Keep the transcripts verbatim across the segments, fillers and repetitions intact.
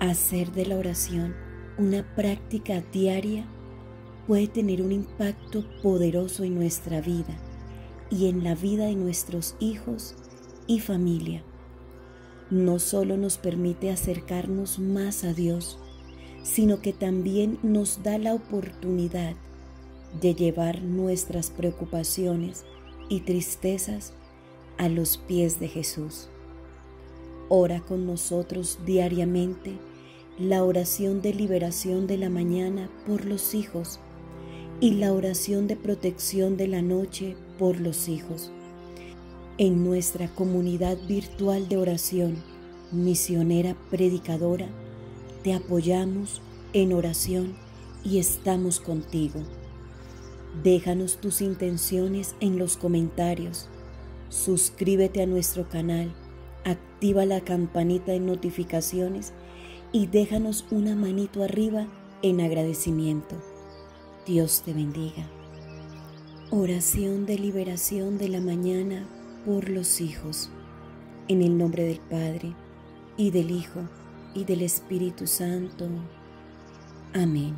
Hacer de la oración una práctica diaria puede tener un impacto poderoso en nuestra vida y en la vida de nuestros hijos y familia. No solo nos permite acercarnos más a Dios, sino que también nos da la oportunidad de llevar nuestras preocupaciones y tristezas a los pies de Jesús. Ora con nosotros diariamente la oración de liberación de la mañana por los hijos y la oración de protección de la noche por los hijos. En nuestra comunidad virtual de oración, Misionera Predicadora, te apoyamos en oración y estamos contigo. Déjanos tus intenciones en los comentarios. Suscríbete a nuestro canal, activa la campanita de notificaciones y déjanos una manito arriba en agradecimiento. Dios te bendiga. Oración de liberación de la mañana por los hijos. En el nombre del Padre, y del Hijo, y del Espíritu Santo. Amén.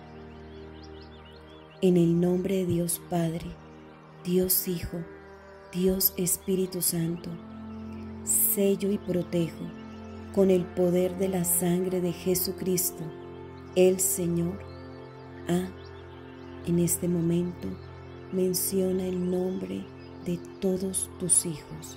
En el nombre de Dios Padre, Dios Hijo, Dios Espíritu Santo, sello y protejo con el poder de la sangre de Jesucristo, el Señor. Ah, en este momento menciona el nombre de todos tus hijos.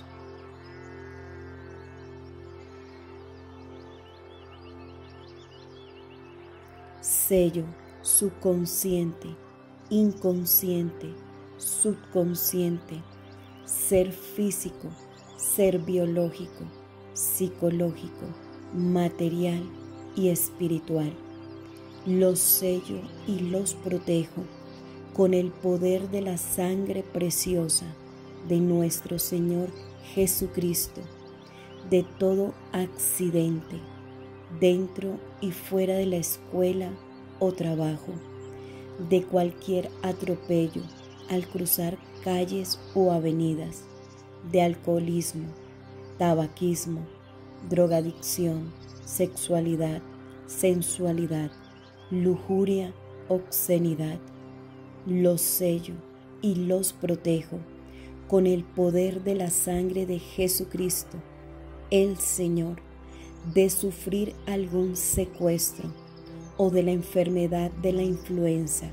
Sello subconsciente, inconsciente, subconsciente, ser físico, ser biológico, psicológico, material y espiritual. Los sello y los protejo con el poder de la sangre preciosa de nuestro Señor Jesucristo, de todo accidente, dentro y fuera de la escuela o trabajo, de cualquier atropello al cruzar calles o avenidas, de alcoholismo, tabaquismo, drogadicción, sexualidad, sensualidad, lujuria, obscenidad. Los sello y los protejo con el poder de la sangre de Jesucristo, el Señor, de sufrir algún secuestro o de la enfermedad de la influenza,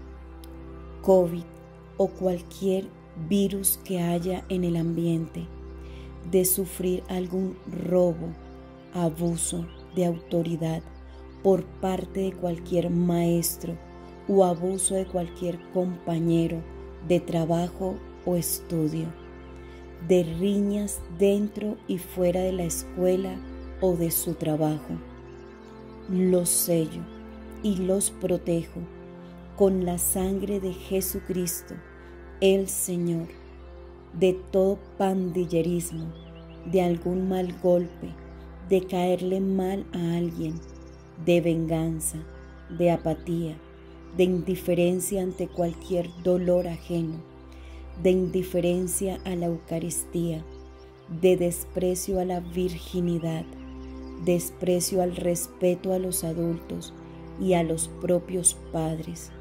COVID o cualquier virus que haya en el ambiente, de sufrir algún robo, abuso de autoridad por parte de cualquier maestro o abuso de cualquier compañero de trabajo o estudio, de riñas dentro y fuera de la escuela o de su trabajo. Los sello y los protejo con la sangre de Jesucristo, el Señor, de todo pandillerismo, de algún mal golpe, de caerle mal a alguien, de venganza, de apatía, de indiferencia ante cualquier dolor ajeno, de indiferencia a la Eucaristía, de desprecio a la virginidad, desprecio al respeto a los adultos y a los propios padres.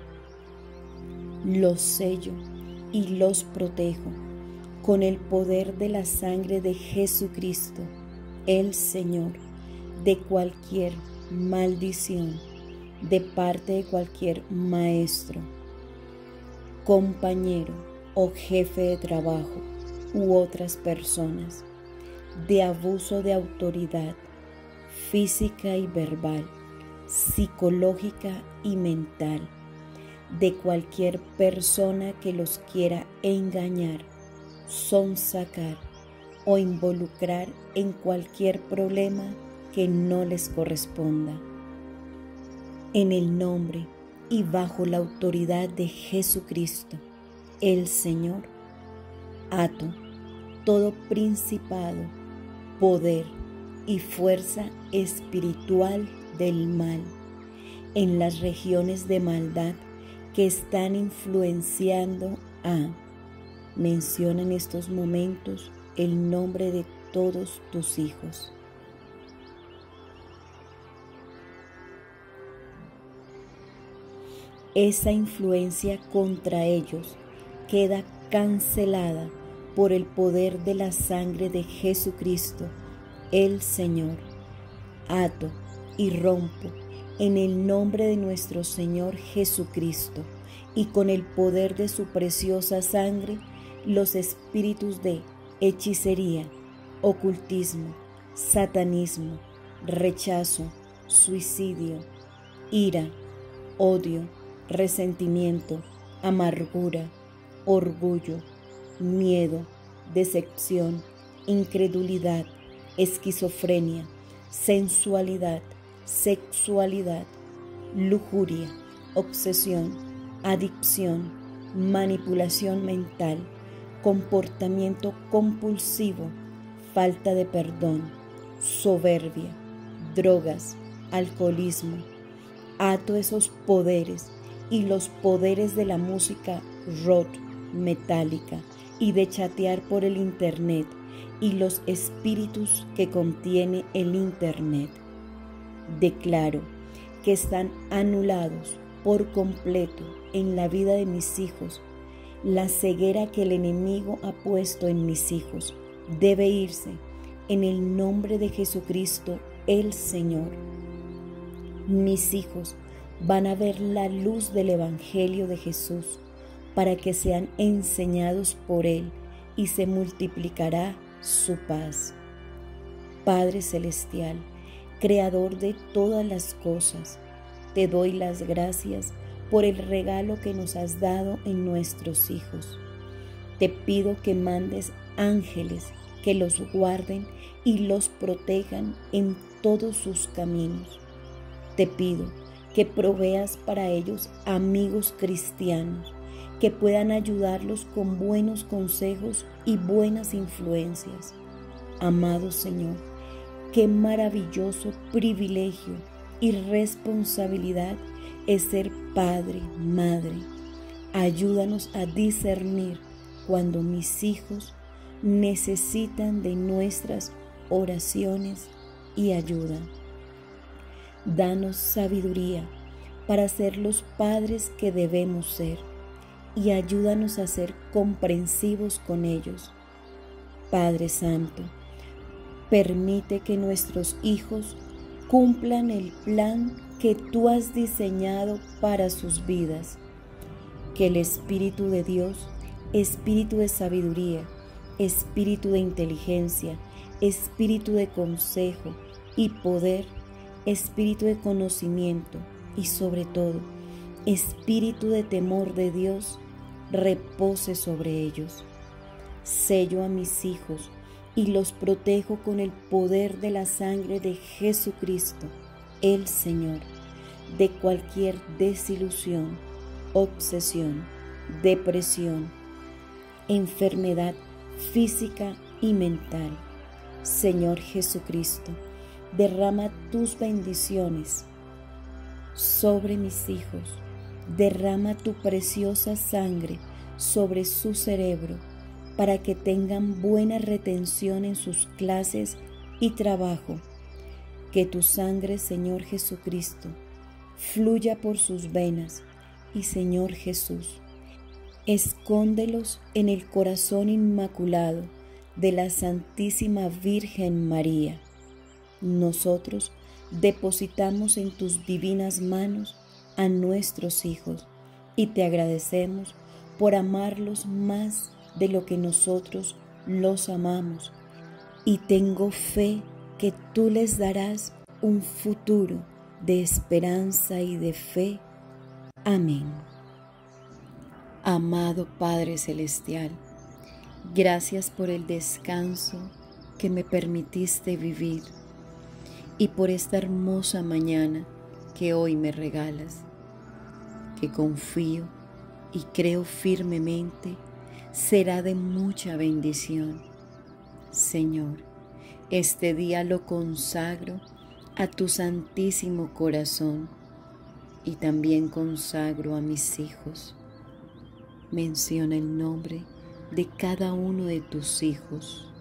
Los sello y los protejo con el poder de la sangre de Jesucristo, el Señor, de cualquier maldición, de parte de cualquier maestro, compañero o jefe de trabajo u otras personas, de abuso de autoridad física y verbal, psicológica y mental, de cualquier persona que los quiera engañar, sonsacar o involucrar en cualquier problema que no les corresponda. En el nombre y bajo la autoridad de Jesucristo, el Señor, ato todo principado, poder y fuerza espiritual del mal en las regiones de maldad que están influenciando a. Menciona en estos momentos el nombre de todos tus hijos. esa influencia contra ellos queda cancelada por el poder de la sangre de Jesucristo, el Señor. Ato y rompo en el nombre de nuestro Señor Jesucristo y con el poder de su preciosa sangre los espíritus de hechicería, ocultismo, satanismo, rechazo, suicidio, ira, odio, resentimiento, amargura, orgullo, miedo, decepción, incredulidad, esquizofrenia, sensualidad, sexualidad, lujuria, obsesión, adicción, manipulación mental, comportamiento compulsivo, falta de perdón, soberbia, drogas, alcoholismo. Ato esos poderes y los poderes de la música rock, metálica y de chatear por el internet y los espíritus que contiene el internet. Declaro que están anulados por completo en la vida de mis hijos. La ceguera que el enemigo ha puesto en mis hijos debe irse en el nombre de Jesucristo el Señor. Mis hijos van a ver la luz del Evangelio de Jesús para que sean enseñados por Él y se multiplicará su paz. Padre Celestial, Creador de todas las cosas, te doy las gracias por el regalo que nos has dado en nuestros hijos. Te pido que mandes ángeles que los guarden y los protejan en todos sus caminos. Te pido que proveas para ellos amigos cristianos que puedan ayudarlos con buenos consejos y buenas influencias. Amado Señor, qué maravilloso privilegio y responsabilidad es ser padre, madre. Ayúdanos a discernir cuando mis hijos necesitan de nuestras oraciones y ayuda. Danos sabiduría para ser los padres que debemos ser y ayúdanos a ser comprensivos con ellos. Padre Santo, permite que nuestros hijos cumplan el plan que tú has diseñado para sus vidas. Que el Espíritu de Dios, Espíritu de sabiduría, Espíritu de inteligencia, Espíritu de consejo y poder, Espíritu de conocimiento y sobre todo, Espíritu de temor de Dios, repose sobre ellos. Sello a mis hijos y los protejo con el poder de la sangre de Jesucristo, el Señor, de cualquier desilusión, obsesión, depresión, enfermedad física y mental. Señor Jesucristo, derrama tus bendiciones sobre mis hijos. Derrama tu preciosa sangre sobre su cerebro para que tengan buena retención en sus clases y trabajo. Que tu sangre, Señor Jesucristo, fluya por sus venas y, Señor Jesús, escóndelos en el corazón inmaculado de la Santísima Virgen María. Nosotros depositamos en tus divinas manos a nuestros hijos y te agradecemos por amarlos más de lo que nosotros los amamos, y tengo fe que tú les darás un futuro de esperanza y de fe. Amén. Amado Padre Celestial, gracias por el descanso que me permitiste vivir y por esta hermosa mañana que hoy me regalas, que confío y creo firmemente será de mucha bendición. Señor, este día lo consagro a tu santísimo corazón y también consagro a mis hijos. Menciona el nombre de cada uno de tus hijos.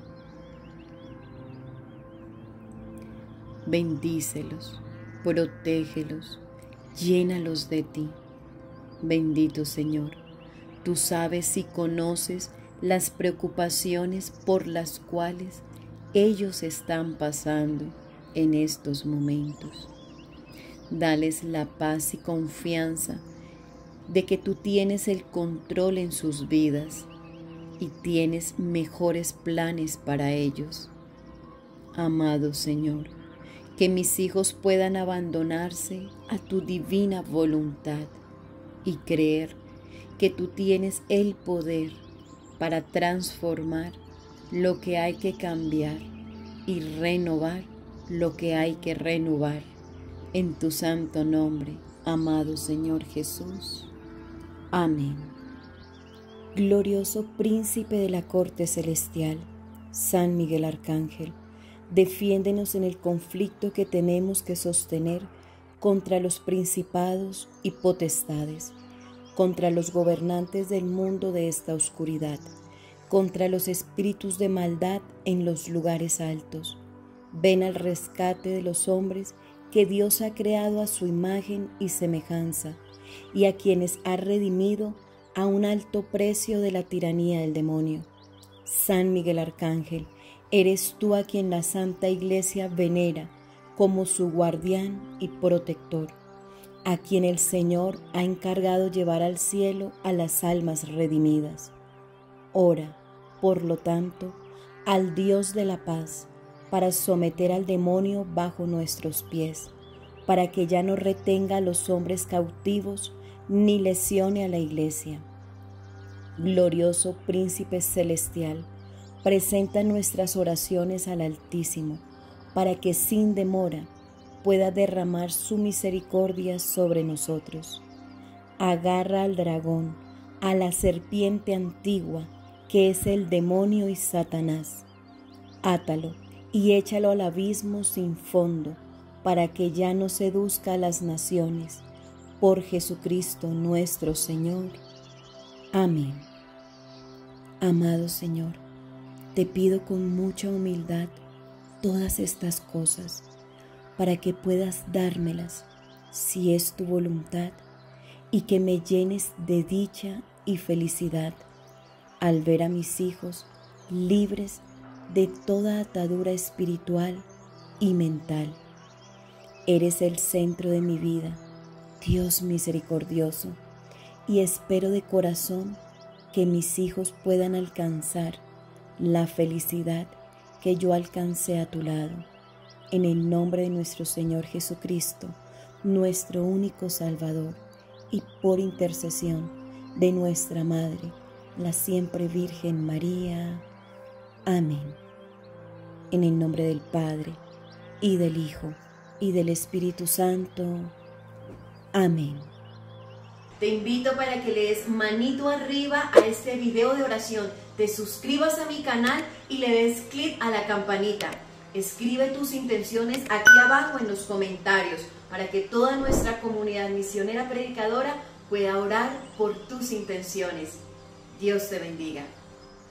Bendícelos, protégelos, llénalos de ti. Bendito Señor, tú sabes y conoces las preocupaciones por las cuales ellos están pasando en estos momentos. Dales la paz y confianza de que tú tienes el control en sus vidas y tienes mejores planes para ellos. Amado Señor, que mis hijos puedan abandonarse a tu divina voluntad y creer que tú tienes el poder para transformar lo que hay que cambiar y renovar lo que hay que renovar. En tu santo nombre, amado Señor Jesús. Amén. Glorioso príncipe de la corte celestial, San Miguel Arcángel, defiéndenos en el conflicto que tenemos que sostener contra los principados y potestades, contra los gobernantes del mundo de esta oscuridad, contra los espíritus de maldad en los lugares altos. Ven al rescate de los hombres que Dios ha creado a su imagen y semejanza, y a quienes ha redimido a un alto precio de la tiranía del demonio. San Miguel Arcángel, eres tú a quien la Santa Iglesia venera como su guardián y protector, a quien el Señor ha encargado llevar al cielo a las almas redimidas. Ora, por lo tanto, al Dios de la paz, para someter al demonio bajo nuestros pies, para que ya no retenga a los hombres cautivos ni lesione a la Iglesia. Glorioso Príncipe Celestial, presenta nuestras oraciones al Altísimo, para que sin demora pueda derramar su misericordia sobre nosotros. Agarra al dragón, a la serpiente antigua, que es el demonio y Satanás. Átalo y échalo al abismo sin fondo, para que ya no seduzca a las naciones. Por Jesucristo nuestro Señor. Amén. Amado Señor, te pido con mucha humildad todas estas cosas, para que puedas dármelas, si es tu voluntad, y que me llenes de dicha y felicidad al ver a mis hijos libres de toda atadura espiritual y mental. Eres el centro de mi vida, Dios misericordioso, y espero de corazón que mis hijos puedan alcanzar la felicidad que yo alcancé a tu lado. En el nombre de nuestro Señor Jesucristo, nuestro único Salvador, y por intercesión de nuestra Madre, la siempre Virgen María. Amén. En el nombre del Padre, y del Hijo, y del Espíritu Santo. Amén. Te invito para que le des manito arriba a este video de oración, te suscribas a mi canal y le des clic a la campanita. Escribe tus intenciones aquí abajo en los comentarios para que toda nuestra comunidad misionera predicadora pueda orar por tus intenciones. Dios te bendiga.